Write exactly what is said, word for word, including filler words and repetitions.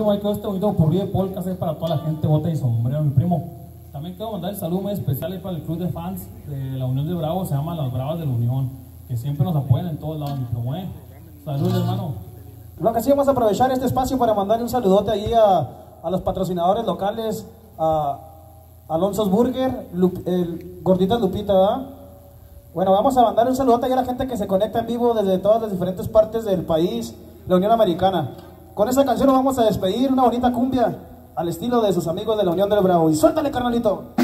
primo, ahí quedó este bonito popurrí de polcas, es para toda la gente, bota y sombrero, mi primo. También quiero mandar el saludo muy especial ahí para el club de fans de la Unión de Bravos, se llama Las Bravas de la Unión, que siempre nos apoyan en todos lados, mi primo, ¿eh? Saludos, hermano. Lo que sí, vamos a aprovechar este espacio para mandarle un saludote ahí a, a los patrocinadores locales, a Alonso's Burger, Lup, el Gordita Lupita, ¿verdad? Bueno, vamos a mandar un saludote ahí a la gente que se conecta en vivo desde todas las diferentes partes del país, la Unión Americana. Con esta canción nos vamos a despedir, una bonita cumbia al estilo de sus amigos de la Unión del Bravo. Y suéltale, carnalito.